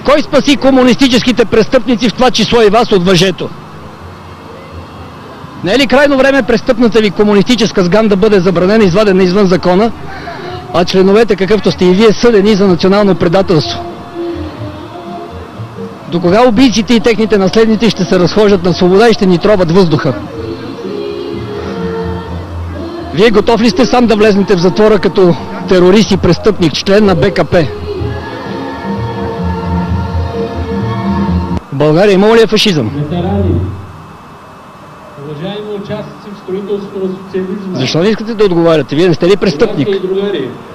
Кой спаси комунистическите престъпници, в това число и вас, от въжето? Не е ли крайно време престъпната ви комунистическа сган да бъде забранена, извадена извън закона, а членовете, какъвто сте и вие, съдени за национално предателство? До кога убийците и техните наследници ще се разхождат на свобода и ще ни троват въздуха? Вие готов ли сте сам да влезнете в затвора като терорист и престъпник, член на БКП? В България имало ли е фашизъм? Ветерани, уважаеми участници в строителството на социализма. Защо не искате да отговаряте? Вие не сте ли престъпник? И другари.